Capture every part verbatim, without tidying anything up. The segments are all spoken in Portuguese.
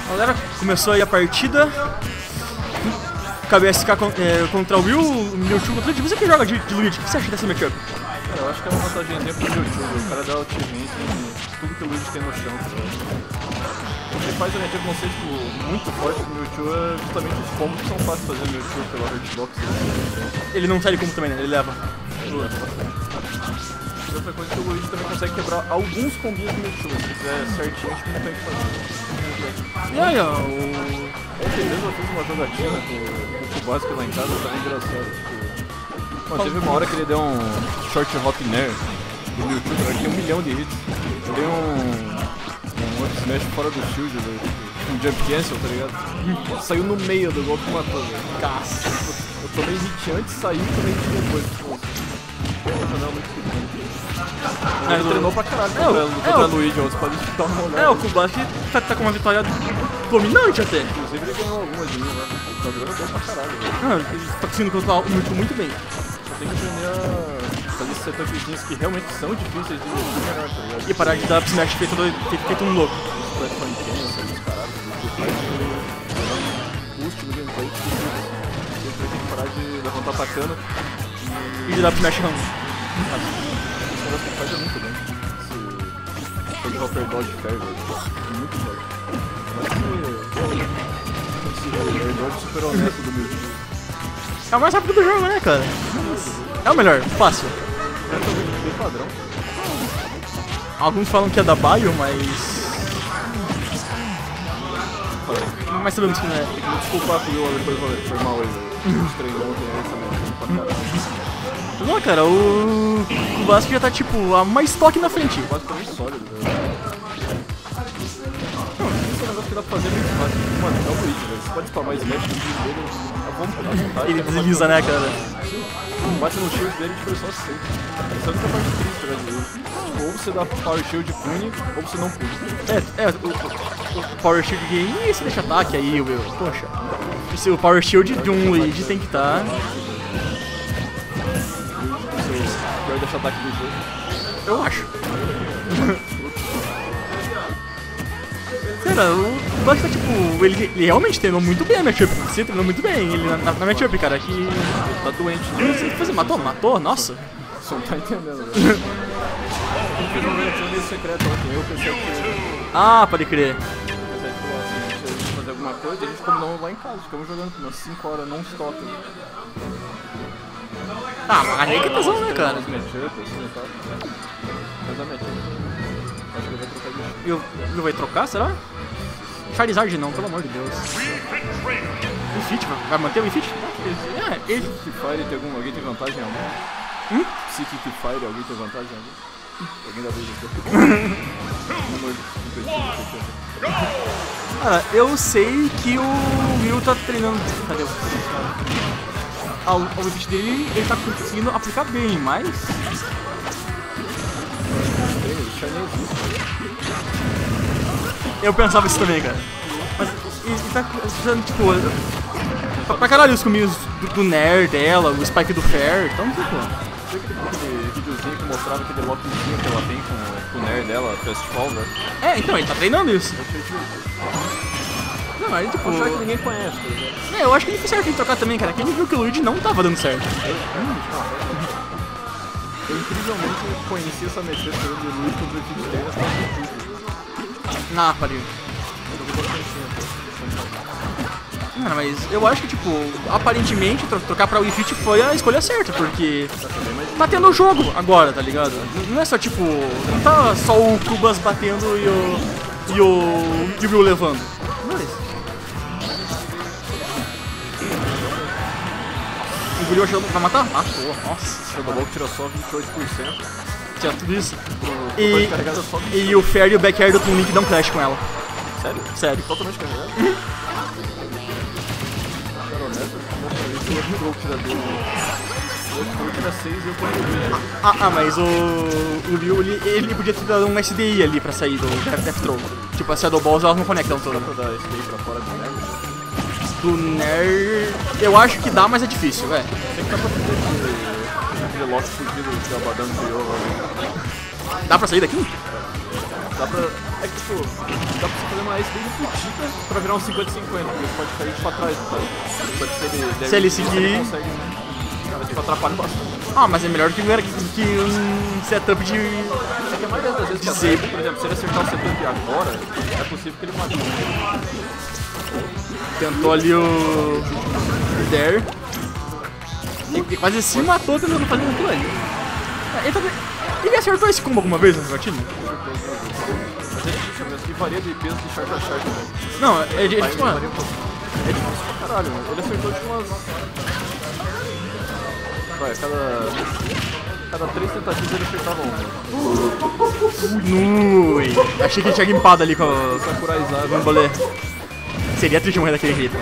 Galera, começou aí a partida. K B S K é, contra o Will, o Mewtwo contra o Luigi. Você que joga de, de Luigi, o que você acha dessa matchup? Cara, eu acho que é uma vantagemzinha pro Mewtwo. O cara dá ultimate em tudo que o Luigi tem no chão. O que faz a matchup não ser tipo, muito forte pro Mewtwo é justamente os combos que são fáceis de fazer no Mewtwo pela hitbox. Ele não sai de combo também, né? Ele leva. Ele leva bastante. E outra coisa é que o Luigi também consegue quebrar alguns combinhos do Mewtwo. Se fizer certinho, acho que não tem o que fazer. E aí, ó, o... Ontem mesmo eu fiz uma jogatina com o básico lá em casa, tava engraçado. Tipo... Mano, teve uma hora que ele deu um short hop nair do Mewtwo, que tinha um milhão de hits. Ele deu um... um up smash fora do shield, velho. Um jump cancel, tá ligado? Saiu no meio do golpe e matou, velho. Caça. Eu tomei hit antes, saí e tomei hit depois. Tipo, não é muito pequeno. Ele Mas treinou o... pra caralho é, contra, o... contra é, o o... Luigi, outros podem dar uma olhada. É, o Kubaki tá, tá com uma vitória dominante até. Inclusive ele ganhou algumas de mim, né? Tá jogando bem pra caralho, velho. Não, ele tá conseguindo controlar o Mewtwo muito bem. Só tem que aprender a fazer esses setupzinhos que realmente são difíceis de melhor, tá ligado? E parar de dar smash feito, feito, feito um louco. Os platform cancel, os caralhos, os faz um boost no gameplay que você tem que parar de levantar atacando E de dar smash run. esse negócio que faz é muito bem. Esse foi de Hopper Dodge Fair, velho. Muito bom. Esse Hopper Dodge super honesto do Mewtwo. É o mais rápido do jogo, né, cara? É o melhor, fácil. É também bem padrão. Alguns falam que é da Bio, mas... Mas sabemos que não é. Tem que me desculpar com o Will depois, valeu. Foi mal aí, velho. A gente treinou ontem essa merda pra caralho. Não, cara, o... o Basque já tá, tipo, a mais toque na frente. Basicamente sólido, velho. Não, esse é um negócio que dá pra fazer muito fácil. Mano, é o Luigi, velho. Você pode spamar Smash no shield dele à vontade. Ele desliza, né, cara? Bate no shield dele e tipo, só aceita. Essa é a única parte triste, velho. Tipo, ou você dá Power Shield pune, ou você não pune. É, é, o, o, o Power Shield game, e esse deixa ataque aí, Will. Poxa. Esse, o Power Shield de um Luigi tem que estar... Tá... Pior deixar ataque do jogo. Eu acho. Cara, o Buck tá tipo, ele, ele realmente treinou muito bem a matchup. Você treinou muito bem ele na, na matchup, cara. Que... Ele tá doente, Eu não né? sei o que fazer. Matou? Matou? Nossa. Você não tá entendendo, velho. Ele fez uma versão meio secreta ontem. Eu pensei que... Ah, pode crer. Mas aí, tipo, assim, a gente ia fazer alguma coisa e a gente combinou lá em casa. Ficamos jogando por umas cinco horas non-stop. Ah, mas aí que tá zoando, né, cara? Uns matchups, assim, e tal. Mas a matchup... Acho que ele vai trocar de... Eu, ele vai trocar, será? Charizard não, pelo amor de Deus. Wii vai manter o Wii Fit? É, ele... Psychic Fire tem algum... Alguém tem vantagem em algum? Hum? Psychic Fire, alguém tem vantagem em algum? Alguém da vez aqui? Número de... Cara, eu sei que o Will tá treinando... Cadê o... Ah, o Wii Fit dele, ele tá conseguindo aplicar bem, mas... Eu pensava isso também, cara. Mas ele tá usando, tipo... Pra, pra caralho os cominhos do, do Nair dela, o Spike do Fair, então, tipo... Você que aquele videozinho que mostrava aquele lockzinho que ela tem com, com o Nair dela, Fast Fall, velho? É, então, ele tá treinando isso. Eu achei divertido. Não, aí, tipo... Achar que ninguém conhece, tá ligado? É, eu acho que ele fez certo em trocar também, cara. Que ele viu que o Luigi não tava dando certo. Eu incrivelmente conheci essa mexida de Luigi quando eu tive dele nessa partida. Ah, pariu. Não, mas eu acho que, tipo, aparentemente tro trocar pra Wii Fit foi a escolha certa, porque tá tendo o jogo agora, tá ligado? Não é só, tipo, não tá só o Cubas batendo e o... e o... e o Will levando. Não é isso. O Guri vai matar? Matou, nossa. Shadow Ball tirou só vinte e oito por cento. Tinha tudo isso. E, e, e o Fair e o Backyard do Toon Link dão clash com ela. Sério? Sério. Totalmente carregado? Cara, honesto, eu acho que o Broke tira dele. Eu acho que o tira seis e eu ponho Ah, ah, mas o... o Ryu, ele, ele podia ter dado um S D I ali pra sair do Death, Death Throw. Tipo, as Shadow Balls elas não conectam todas. Dá pra dar S D I pra fora do Nair? Do Nair... Eu acho que dá, mas é difícil, velho. Tem que dar pra fazer aquele, aquele lock fugido que o Abadan criou lá. Dá pra sair daqui? Dá pra... É que, tipo, dá pra você fazer uma ace bem fudida pra virar um cinquenta cinquenta, porque você pode cair pra trás, tá? Pode ser ele... Deve, Se ele seguir... ele consegue... Cara, tipo, atrapalha bastante. Ah, mas é melhor que, que um setup de... É que a maioria das vezes que acerta, por exemplo, se ele acertar o setup agora, é possível que ele mate. Tentou ali o... Dare. Ele quase se matou tentando fazer aquilo ali. Ele, tá... ele acertou esse combo alguma vez nessa partida? Mas é difícil mesmo, que varia de peso de chart a chart, velho. Não, é, é, é, Aí tipo, varia um pouco. É difícil pra caralho, mano. Ele acertou tipo umas... Vai, cada... Cada três tentativas ele acertava um. Ui, achei que ele tinha gimpado ali com o Sakurai-zado. Bambolê. Seria triste morrer daquele jeito.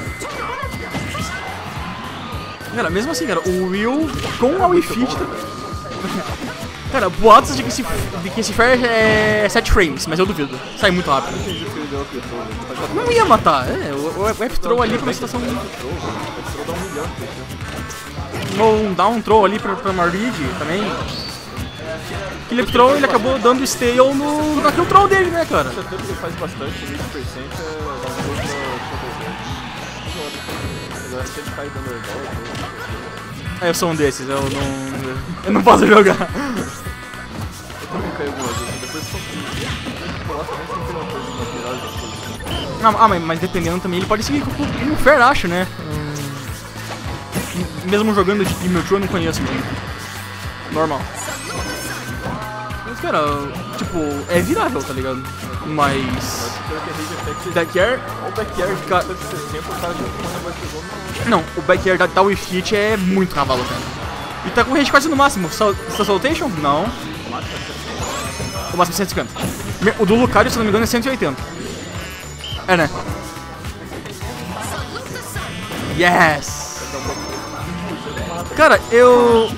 Cara, mesmo assim, cara, o Will com a Wii Fit... Cara, boatos de que esse, de que esse Fair é sete frames, mas eu duvido. Sai muito rápido. Não ia matar, é, o, o F-Throw ali pra uma situação... Ou um down throw ali pra, pra Marid também. Aquele throw ele acabou dando stale no, naquele throw dele, né, cara? O setup ele faz bastante, vinte por cento é dar um gol pra agora se ele cai dando airball. É, eu sou um desses, eu não. Eu não posso jogar. Eu também caí algumas vezes, depois só que eu acho que não tem uma coisa pra virar depois. Não, ah, mas, mas dependendo também, ele pode seguir com o Fair, acho, né? Hum, mesmo jogando de Mewtwo eu não conheço muito. Normal. Mas, cara, tipo, é virável, tá ligado? Mas... Back air... Olha o back air de Ca... sessenta, o cara de uma vai pegou no... Não, o back air da, da Wii Fit é muito cavalo, cara. E tá com range quase no máximo. Sal, Saltation? Não. O máximo é cento e cinquenta. O do Lucario, se não me engano, é cento e oitenta. É, né? Yes! Cara, eu...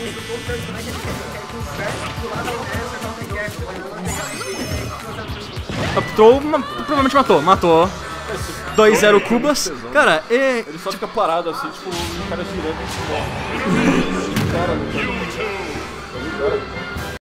Upthrow, provavelmente matou, matou. dois zero Cubas. Cara, é... Ele só fica parado assim, tipo, o cara girando e morre. Cara, cara.